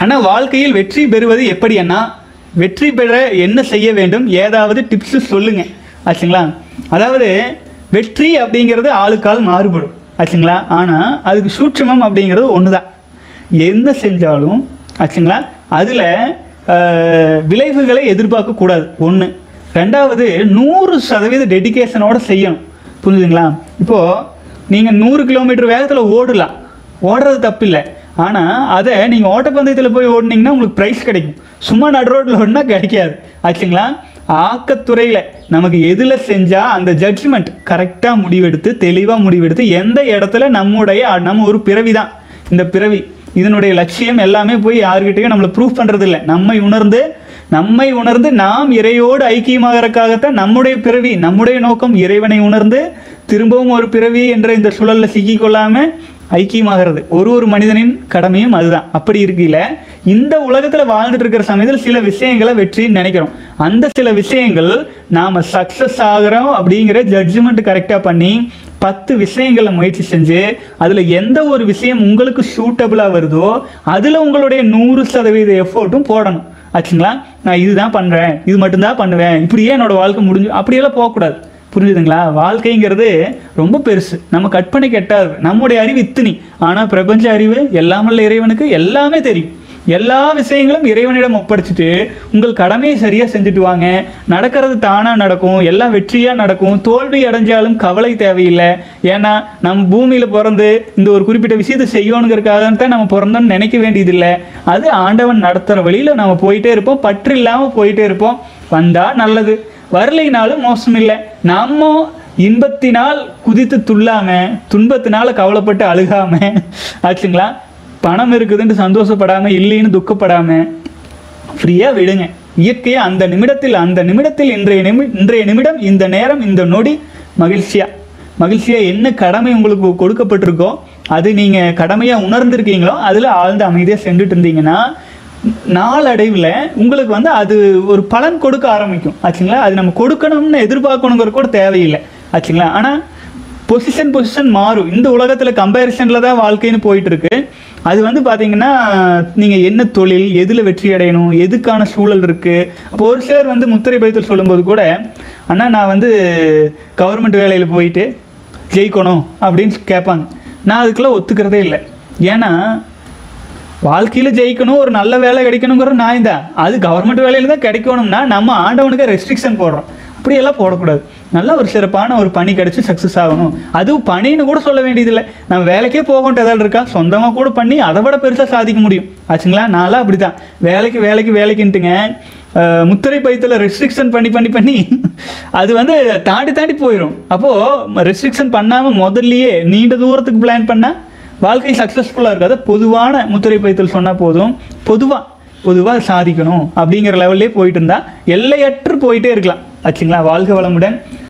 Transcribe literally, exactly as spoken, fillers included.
ஆனால் வாழ்க்கையில் வெற்றி பெறுவது எப்படி அண்ணா, வெற்றி பெற என்ன செய்ய வேண்டும், ஏதாவது டிப்ஸு சொல்லுங்கள் ஆச்சுங்களா. அதாவது வெற்றி அப்படிங்கிறது ஆளுக்கால் மாறுபடும் ஆச்சுங்களா. ஆனால் அதுக்கு சூட்சமம் அப்படிங்கிறது ஒன்று தான். என்ன செஞ்சாலும் ஆச்சுங்களா அதில் விளைவுகளை எதிர்பார்க்கக்கூடாது ஒன்று. ரெண்டாவது நூறு சதவீத டெடிக்கேஷனோடு செய்யணும். புரிஞ்சுதுங்களா. இப்போது நீங்கள் நூறு கிலோமீட்டர் வேகத்தில் ஓடலாம், ஓடுறது தப்பு இல்லை. ஆனால் அதை நீங்கள் ஓட்டப்பந்தயத்தில் போய் ஓடினீங்கன்னா உங்களுக்கு ப்ரைஸ் கிடைக்கும். சும்மா நடு ரோட்டில் ஓடினா கிடைக்காது ஆச்சுங்களா. ஆக்கத்துறையில் நமக்கு எதில் செஞ்சால் அந்த ஜட்ஜ்மெண்ட் கரெக்டாக முடிவெடுத்து தெளிவாக முடிவெடுத்து எந்த இடத்துல நம்முடைய நம்ம ஒரு பிறவி தான் இந்த பிறவி, இதனுடைய லட்சியம் எல்லாமே போய் யாருக்கிட்டையும் நம்மளை ப்ரூஃப் பண்ணுறது இல்லை. நம்மை உணர்ந்து நம்மை உணர்ந்து நாம் இறையோடு ஐக்கியமாகறதுக்காகத்தான் நம்முடைய பிறவி. நம்முடைய நோக்கம் இறைவனை உணர்ந்து திரும்பவும் ஒரு பிறவி என்ற இந்த சுழலில் சிக்கிக்கொள்ளாமல் ஐக்கியமாகிறது ஒரு ஒரு மனிதனின் கடமையும் அதுதான். அப்படி இருக்கையில் இந்த உலகத்தில் வாழ்ந்துட்டு இருக்கிற சமயத்தில் சில விஷயங்களை வெற்றின்னு நினைக்கிறோம். அந்த சில விஷயங்கள் நாம் சக்ஸஸ் ஆகிறோம் அப்படிங்கிற ஜட்ஜ்மெண்ட் கரெக்டாக பண்ணி பத்து விஷயங்களை முயற்சி செஞ்சு அதில் எந்த ஒரு விஷயம் உங்களுக்கு சூட்டபுளாக வருதோ அதில் உங்களுடைய நூறு சதவீத எஃபோர்ட்டும் போடணும் ஆச்சுங்களா. நான் இதுதான் பண்ணுறேன், இது மட்டும்தான் பண்ணுவேன், இப்படியே என்னோடய வாழ்க்கை முடிஞ்சு அப்படியெல்லாம் போகக்கூடாது. புரிஞ்சுதுங்களா. வாழ்க்கைங்கிறது ரொம்ப பெருசு, நம்ம கற்பனை கெட்டாது. நம்முடைய அறிவு இத்தினி, ஆனால் பிரபஞ்ச அறிவு எல்லாமல்ல இறைவனுக்கு எல்லாமே தெரியும். எல்லா விஷயங்களும் இறைவனிடம் ஒப்படைச்சிட்டு உங்கள் கடமையை சரியாக செஞ்சுட்டு வாங்க. நடக்கிறது தானாக நடக்கும், எல்லாம் வெற்றியாக நடக்கும். தோல்வி அடைஞ்சாலும் கவலை தேவையில்லை. ஏன்னா நம்ம பூமியில் பிறந்து இந்த ஒரு குறிப்பிட்ட விஷயத்தை செய்யணுங்கிறதுக்காக தான் நம்ம பிறந்தோன்னு நினைக்க வேண்டியதில்லை. அது ஆண்டவன் நடத்துகிற வழியில் நம்ம போயிட்டே இருப்போம், பற்று இல்லாமல் போயிட்டே இருப்போம். வந்தால் நல்லது, வரலைனாலும் மோசம் இல்லை. நம்ம இன்பத்தினால் குதித்து துள்ளாம துன்பத்தினால கவலைப்பட்டு அழுகாம ஆச்சுங்களா. பணம் இருக்குதுன்னு சந்தோஷப்படாம இல்லைன்னு துக்கப்படாம ஃப்ரீயா விடுங்க. இயற்கையா அந்த நிமிடத்தில் அந்த நிமிடத்தில் இன்றைய நிமி இன்றைய நிமிடம் இந்த நேரம் இந்த நொடி மகிழ்ச்சியா மகிழ்ச்சியா என்ன கடமை உங்களுக்கு கொடுக்கப்பட்டிருக்கோ அது நீங்க கடமையா உணர்ந்திருக்கீங்களோ அதுல ஆழ்ந்த அமைதியா சென்றுட்டு இருந்தீங்கன்னா நாளடைவில் உங்களுக்கு வந்து அது ஒரு பலன் கொடுக்க ஆரம்பிக்கும் ஆச்சுங்களா. அது நம்ம கொடுக்கணும்னு எதிர்பார்க்கணுங்கிற கூட தேவையில்லை ஆச்சுங்களா. ஆனால் பொசிஷன் பொசிஷன் மாறும். இந்த உலகத்தில் கம்பேரிசனில் தான் வாழ்க்கைன்னு போயிட்டு இருக்கு. அது வந்து பார்த்தீங்கன்னா நீங்கள் என்ன தொழில், எதில் வெற்றி அடையணும், எதுக்கான சூழல் இருக்குது. அப்போ ஒரு சிலர் வந்து முத்திரை பதித்தல் சொல்லும்போது கூட அண்ணா நான் வந்து கவர்மெண்ட் வேலையில் போயிட்டு ஜெயிக்கணும் அப்படின்னு கேட்பாங்க. நான் அதுக்கெல்லாம் ஒத்துக்கிறதே இல்லை. ஏன்னா வாழ்க்கையில் ஜெயிக்கணும், ஒரு நல்ல வேலை கிடைக்கணுங்கிற நான் தான். அது கவர்மெண்ட் வேலையில் தான் கிடைக்கணும்னா நம்ம ஆண்டவனுக்கு ரெஸ்ட்ரிக்ஷன் போடுறோம். அப்படியெல்லாம் போடக்கூடாது. நல்ல ஒரு சிறப்பான ஒரு பணி கிடச்சி சக்ஸஸ் ஆகணும். அதுவும் பணின்னு கூட சொல்ல வேண்டியதில்லை, நம்ம வேலைக்கே போகன்ட்டு ஏதாவது இருக்கா சொந்தமாக கூட பண்ணி அதை விட பெருசாக சாதிக்க முடியும் ஆச்சுங்களா. நான்லாம் அப்படி தான் வேலைக்கு வேலைக்கு வேலைக்குன்ட்டுங்க முத்திரை பயத்தில் ரெஸ்ட்ரிக்ஷன் பண்ணி பண்ணி பண்ணி அது வந்து தாண்டி தாண்டி போயிடும். அப்போது ரெஸ்ட்ரிக்ஷன் பண்ணாமல் முதல்லையே நீண்ட தூரத்துக்கு பிளான் பண்ணால் வாழ்க்கை சக்ஸஸ்ஃபுல்லாக இருக்காது. பொதுவான முத்திரை பயத்தில் சொன்னால் போதும், பொதுவாக பொதுவாக சாதிக்கணும் அப்படிங்கிற லெவல்லே போயிட்டு இருந்தால் எல்லையற்று போயிட்டே இருக்கலாம் ஆச்சுங்களா. வாழ்க வளமுடன்.